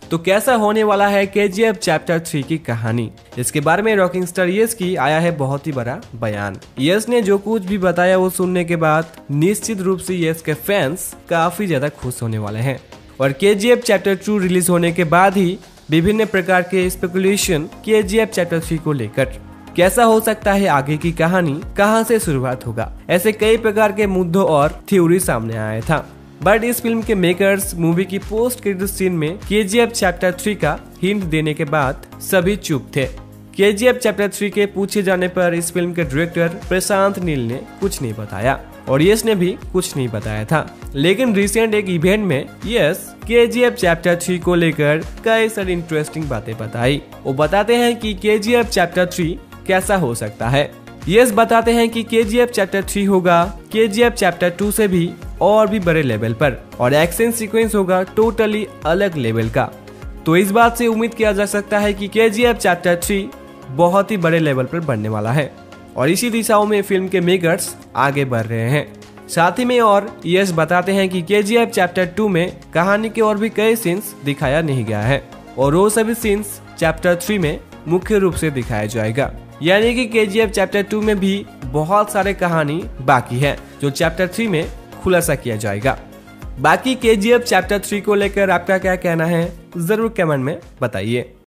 तो कैसा होने वाला है KGF चैप्टर 3 की कहानी, इसके बारे में रॉकिंग स्टार यश की आया है बहुत ही बड़ा बयान। यश ने जो कुछ भी बताया वो सुनने के बाद निश्चित रूप से यश के फैंस काफी ज्यादा खुश होने वाले हैं। और KGF चैप्टर 2 रिलीज होने के बाद ही विभिन्न प्रकार के स्पेकुलेशन KGF चैप्टर 3 को लेकर, कैसा हो सकता है आगे की कहानी, कहां से शुरुआत होगा, ऐसे कई प्रकार के मुद्दों और थ्योरी सामने आया था। बट इस फिल्म के मेकर्स मूवी की पोस्ट क्रेडिट सीन में KGF चैप्टर 3 का हिंट देने के बाद सभी चुप थे। KGF चैप्टर 3 के पूछे जाने पर इस फिल्म के डायरेक्टर प्रशांत नील ने कुछ नहीं बताया और यश ने भी कुछ नहीं बताया था। लेकिन रिसेंट एक इवेंट में यश KGF चैप्टर 3 को लेकर कई सारी इंटरेस्टिंग बातें बताई। वो बताते हैं कि KGF चैप्टर 3 कैसा हो सकता है। यश बताते हैं कि KGF चैप्टर 3 होगा KGF चैप्टर 2 से भी और भी बड़े लेवल पर, और एक्शन सीक्वेंस होगा टोटली अलग लेवल का। तो इस बात से उम्मीद किया जा सकता है कि KGF चैप्टर 3 बहुत ही बड़े लेवल पर बनने वाला है और इसी दिशाओं में फिल्म के मेकर्स आगे बढ़ रहे हैं। साथ ही में और यश बताते हैं कि KGF चैप्टर 2 में कहानी के और भी कई सीन्स दिखाया नहीं गया है और वो सभी सीन्स चैप्टर 3 में मुख्य रूप से दिखाया जाएगा। यानी कि KGF चैप्टर 2 में भी बहुत सारे कहानी बाकी है जो चैप्टर 3 में खुलासा किया जाएगा। बाकी KGF चैप्टर 3 को लेकर आपका क्या कहना है जरूर कमेंट में बताइए।